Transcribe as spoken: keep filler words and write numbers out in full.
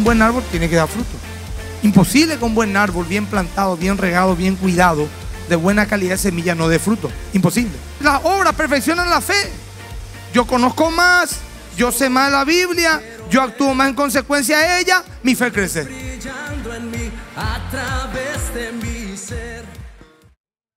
un buen árbol tiene que dar fruto. Imposible que un buen árbol bien plantado, bien regado, bien cuidado, de buena calidad de semilla no dé fruto. Imposible. Las obras perfeccionan la fe. Yo conozco más, yo sé más la Biblia, yo actúo más en consecuencia de ella, mi fe crece. Brillando en mí a través de mi ser.